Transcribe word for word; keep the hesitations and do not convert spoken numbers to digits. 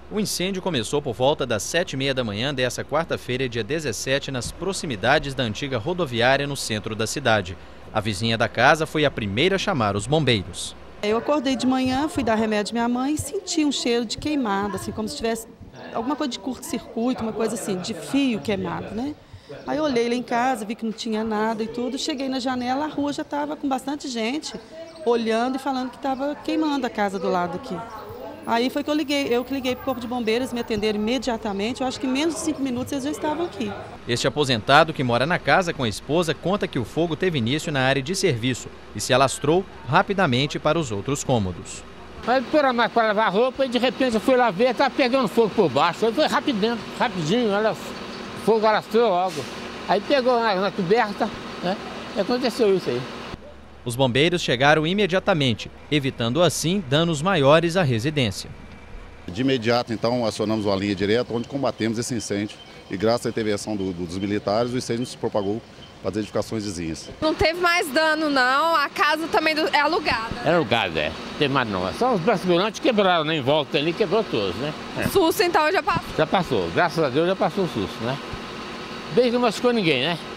O incêndio começou por volta das sete e meia da manhã desta quarta-feira, dia dezessete, nas proximidades da antiga rodoviária no centro da cidade. A vizinha da casa foi a primeira a chamar os bombeiros. Eu acordei de manhã, fui dar remédio à minha mãe e senti um cheiro de queimado, assim, como se tivesse alguma coisa de curto-circuito, uma coisa assim, de fio queimado, né? Aí eu olhei lá em casa, vi que não tinha nada e tudo, cheguei na janela, a rua já estava com bastante gente olhando e falando que estava queimando a casa do lado aqui. Aí foi que eu liguei, eu que liguei para o Corpo de Bombeiros, me atenderam imediatamente, eu acho que em menos de cinco minutos eles já estavam aqui. Este aposentado, que mora na casa com a esposa, conta que o fogo teve início na área de serviço e se alastrou rapidamente para os outros cômodos. Aí por mais para lavar roupa e de repente eu fui lá ver, estava pegando fogo por baixo, aí foi rapidinho, rapidinho, olha, o fogo alastrou logo. Aí pegou na, na coberta, né, e aconteceu isso aí. Os bombeiros chegaram imediatamente, evitando assim danos maiores à residência. De imediato, então, acionamos uma linha direta onde combatemos esse incêndio e graças à intervenção do, dos militares, o incêndio se propagou para as edificações vizinhas. Não teve mais dano, não. A casa também é alugada. É alugada, é. Não teve mais não. Só os braços quebraram, né, em volta ali, quebrou todos, né? É. O susto, então, já passou? Já passou. Graças a Deus já passou o susto, né? Desde que não machucou ninguém, né?